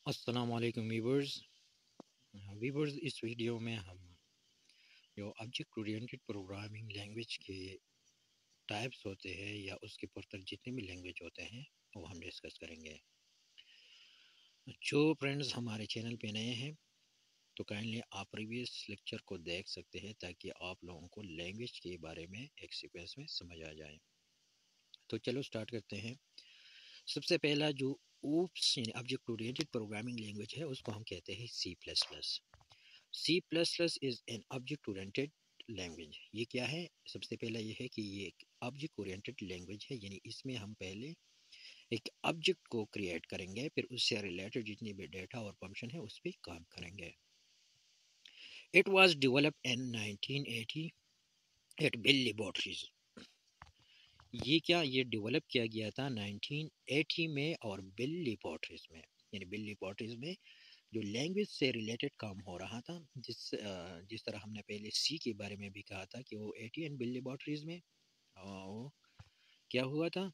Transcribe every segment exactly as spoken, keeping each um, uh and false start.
السلام علیکم viewers viewers اس video میں ہم جو آبجیکٹ اورینٹڈ پروگرامنگ لینگویج کے ٹائپس ہوتے ہیں یا اس کے پرتر جتنے بھی لینگویج ہوتے ہیں وہ ہم ڈسکس کریں گے. جو فرینڈز ہمارے چینل پہ نئے ہیں تو کائنڈلی آپ پریویس لیکچر کو دیکھ سکتے ہیں تاکہ آپ لوگوں کو لینگویج کے بارے میں ایک سیکوینس میں سمجھ آ جائے. تو چلو سٹارٹ کرتے ہیں. سب سے پہلا جو اوپس یعنی آبجیکٹ اورینٹڈ پروگرامنگ لینگویج ہے اس کو ہم کہتے ہیں C plus plus. C plus plus is an object oriented language. یہ کیا ہے؟ سب سے پہلا یہ ہے کہ یہ ایک آبجیکٹ اورینٹڈ لینگویج ہے، یعنی اس میں ہم پہلے ایک آبجیکٹ کو کریٹ کریں گے، پھر اس سے ریلیٹڈ جتنی بھی ڈیٹا اور فنکشن ہے اس پہ کام کریں گے. It was developed in nineteen eighty eight Bell Laboratories. یہ کیا یہ ڈیولپ کیا گیا تھا نائنٹین ایٹی میں اور بل لیبارٹریز میں. یعنی بل لیبارٹریز میں جو لینگویج سے ریلیٹڈ کام ہو رہا تھا، جس جس طرح ہم نے پہلے سی کے بارے میں بھی کہا تھا کہ وہ ایٹی اینڈ بل لیبارٹریز میں وہ کیا ہوا تھا،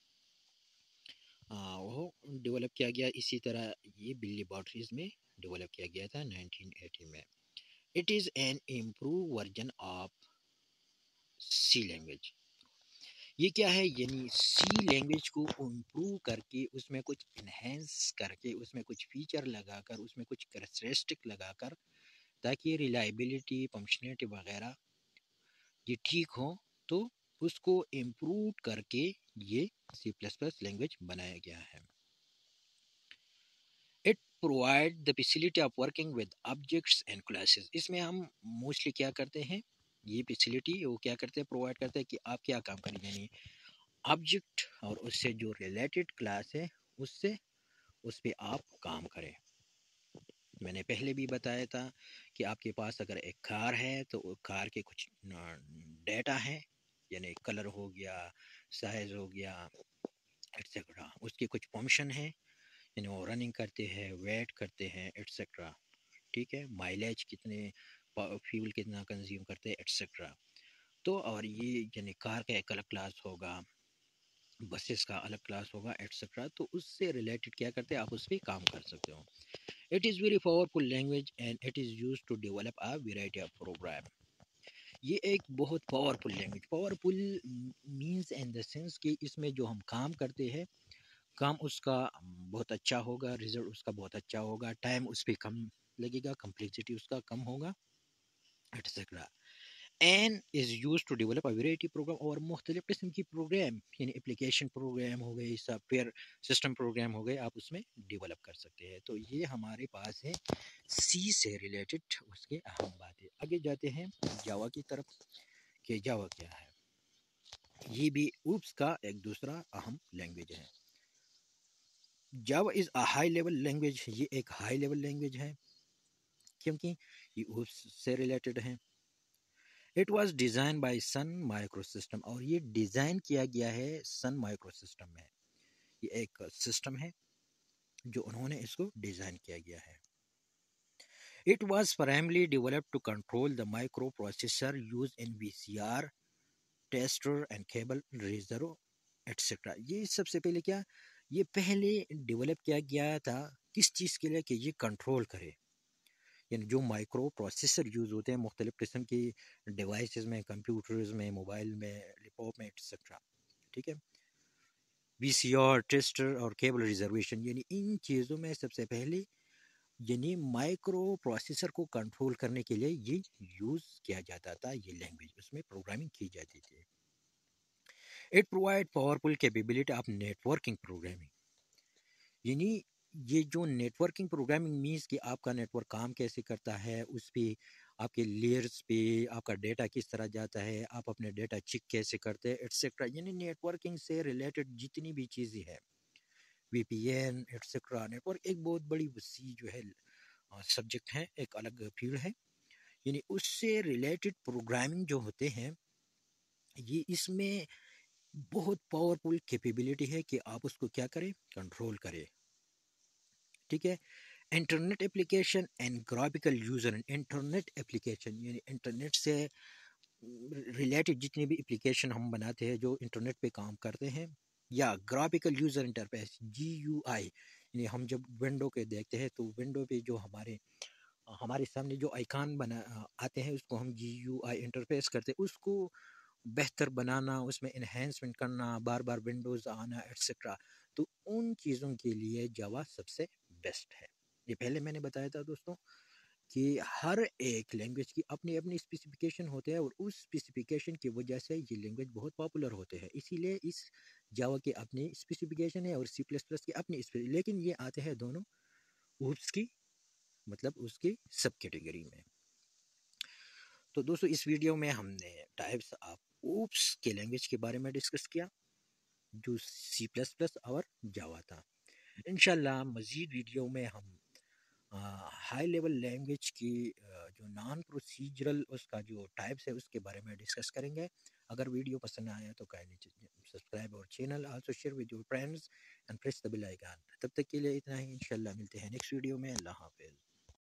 وہ ڈیولپ کیا گیا. اسی طرح یہ بل لیبارٹریز میں ڈیولپ کیا گیا تھا نائنٹین ایٹی میں. It is an improve version of C language. یہ کیا ہے؟ یعنی سی لینگویج کو امپروو کر کے اس میں کچھ انہینس کر کے اس میں کچھ فیچر لگا کر اس میں کچھ کریکٹرسٹک لگا کر تاکہ ریلائبلٹی فنکشنلٹی وغیرہ یہ ٹھیک ہو، تو اس کو امپروو کر کے یہ سی پلس پلس لینگویج بنایا گیا ہے. It provide the facility of working with objects and classes. اس میں ہم موسٹلی کیا کرتے ہیں، یہ فیسلٹی وہ کیا کرتے ہیں، پرووائڈ کرتے ہیں کہ آپ کیا کام کریں، یعنی آبجیکٹ اور اس سے جو ریلیٹڈ کلاس ہے اس سے اس پہ آپ کام کریں. میں نے پہلے بھی بتایا تھا کہ آپ کے پاس اگر ایک کار ہے تو کار کے کچھ ڈیٹا ہیں، یعنی کلر ہو گیا، سائز ہو گیا ایٹسیٹرا. اس کے کچھ فنکشن ہیں، یعنی وہ رننگ کرتے ہیں، ویٹ کرتے ہیں ایٹسیٹرا. ٹھیک ہے، مائلیج کتنے، فیول کتنا کنزیوم کرتے ہیں ایٹسیٹرا. تو اور یہ یعنی کار کا ایک الگ کلاس ہوگا، بسز کا الگ کلاس ہوگا ایٹسیٹرا. تو اس سے ریلیٹڈ کیا کرتے ہیں آپ اس پہ کام کر سکتے ہو. It is very powerful language and it is use to develop a variety of program. یہ ایک بہت powerful language, powerful means in the sense کہ اس میں جو ہم کام کرتے ہیں کام اس کا بہت اچھا ہوگا، رزلٹ اس کا بہت اچھا ہوگا، ٹائم اس پہ کم لگے گا، کمپلیکسٹی اس کا کم ہوگا etcetera. An is use to develop a variety program. اور مختلف قسم کی پروگرام، یعنی اپلیکیشن پروگرام ہو گئے، سافٹ ویئر سسٹم پروگرام ہو گئے، آپ اس میں ڈیولپ کر سکتے ہیں. تو یہ ہمارے پاس ہے سی سے ریلیٹڈ اس کے اہم باتیں. آگے جاتے ہیں جاوا کی طرف کہ جاوا کیا ہے. یہ بھی اوپس کا ایک دوسرا اہم لینگویج ہے. Java is a high level language. یہ ایک ہائی لیول لینگویج ہے کیونکہ یہ اوپس سے ریلیٹڈ ہے. It was design by Sun micro system. اور یہ ڈیزائن کیا گیا ہے سن مائکرو سسٹم میں. یہ ایک سسٹم ہے جو انہوں نے اس کو ڈیزائن کیا گیا ہے. It was primarily developed to control the microprocessor use in V C R tester and cable reserve etcetera. یہ سب سے پہلے کیا، یہ پہلے ڈیولپ کیا گیا تھا کس چیز کے لیے کہ یہ کنٹرول کرے، یعنی جو مائکرو پروسیسر یوز ہوتے ہیں مختلف قسم کی ڈیوائسز میں، کمپیوٹرز میں، موبائل میں، لیپ ٹاپ میں ایٹسیٹرا. ٹھیک ہے، وی سی آر ٹیسٹر اور کیبل ریزرویشن، یعنی ان چیزوں میں سب سے پہلے یعنی مائکرو پروسیسر کو کنٹرول کرنے کے لیے یہ یوز کیا جاتا تھا. یہ لینگویج اس میں پروگرامنگ کی جاتی تھی. It provide powerful capability of networking programming. یعنی یہ جو نیٹ ورکنگ پروگرامنگ مینس کہ آپ کا نیٹ ورک کام کیسے کرتا ہے، اس پہ آپ کے لیئرز پہ آپ کا ڈیٹا کس طرح جاتا ہے، آپ اپنے ڈیٹا چیک کیسے کرتے ہیں ایٹسیٹرا. یعنی نیٹ ورکنگ سے ریلیٹڈ جتنی بھی چیزیں ہیں، V P N etcetera. Network ایک بہت بڑی وسیع جو ہے سبجیکٹ ہے، ایک الگ فیلڈ ہے. یعنی اس سے ریلیٹڈ پروگرامنگ جو ہوتے ہیں یہ اس میں بہت پاورفل کیپیبلٹی ہے کہ آپ اس کو کیا کریں، کنٹرول کریں. ٹھیک ہے، internet application and graphical user. Internet application یعنی انٹرنیٹ سے ریلیٹڈ جتنی بھی اپلیکیشن ہم بناتے ہیں جو انٹرنیٹ پہ کام کرتے ہیں، یا graphical user interface G U I, یعنی ہم جب ونڈو کے دیکھتے ہیں تو ونڈو پہ جو ہمارے ہمارے سامنے جو آئیکن بنا آتے ہیں اس کو ہم جی یو آئی انٹرفیس کرتے ہیں، اس کو بہتر بنانا، اس میں انہینسمنٹ کرنا، بار بار ونڈوز آنا ایٹسٹرا، تو ان چیزوں کے لیے جاوا سب سے بیسٹ ہے۔ یہ پہلے میں نے بتایا تھا دوستوں کہ ہر ایک لینگویج کی اپنی اپنی اسپیسیفکیشن ہوتے ہیں، اور اس اسپیسیفکیشن کی وجہ سے یہ لینگویج بہت پاپولر ہوتے ہیں، اسی لیے اس جاوا کی اپنی اسپیسیفکیشن ہے اور سی پلس پلس کی اپنی، لیکن یہ آتے ہیں دونوں اوپس کی مطلب اس کی سب کیٹیگری میں۔ تو دوستو اس ویڈیو میں ہم نے ٹائپس آف اوپس کے لینگویج کے بارے میں ڈسکس کیا جو سی پلس پلس اور جاوا تھا۔ انشاءاللہ مزید ویڈیو میں ہم ہائی لیول لینگویج کی جو نان پروسیجرل اس کا جو ٹائپس ہے اس کے بارے میں ڈسکس کریں گے۔ اگر ویڈیو پسند آیا تو کائنڈلی سبسکرائب اور channel also share with your friends and press the bell icon. تب تک کے لیے اتنا ہی، انشاءاللہ ملتے ہیں نیکسٹ ویڈیو میں۔ اللہ حافظ۔